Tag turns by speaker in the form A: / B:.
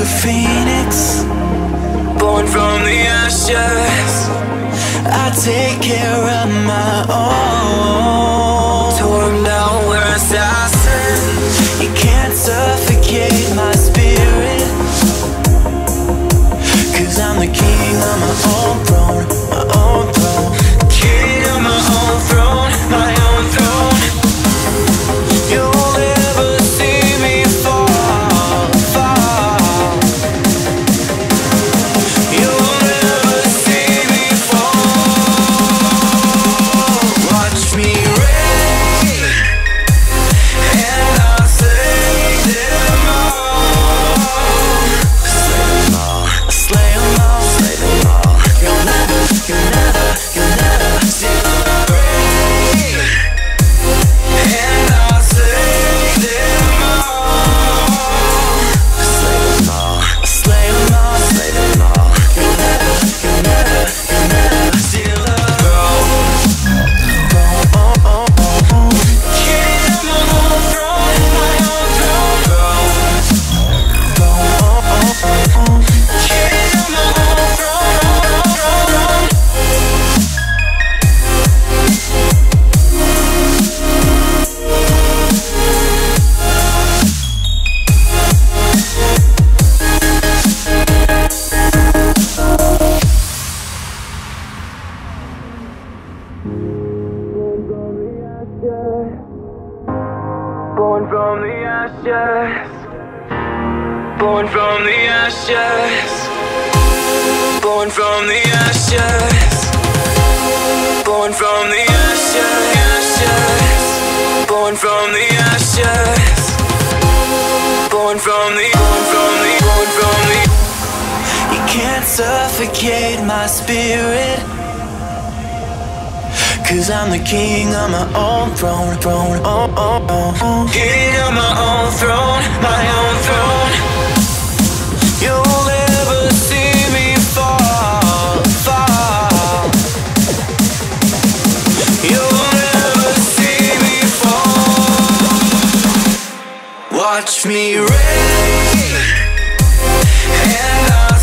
A: phoenix, born from the ashes. I take care of my own. Torn down, we're assassins. You can't suffocate my spirit, 'cause I'm the king of my own throne, my own throne. King of my own throne, my own throne. You'll never see me fall, fall. You'll never see me fall. Watch me reign, and I'll slay them all. Slay them all, slay them all, slay them all. You'll never see me reign, and I'll slay them all. Slay them all, slay them all, slay them all. You'll never see the throne. King of my own throne, my own throne. King of my own throne. Born from the ashes, born from the ashes, born from the ashes, born from the ashes, born from the ashes, born from the. You can't suffocate my spirit, 'cause I'm the king of my own throne, throne, oh, oh, oh. King of my own throne, my own throne. You'll never see me fall, fall. You'll never see me fall. Watch me reign, and I'll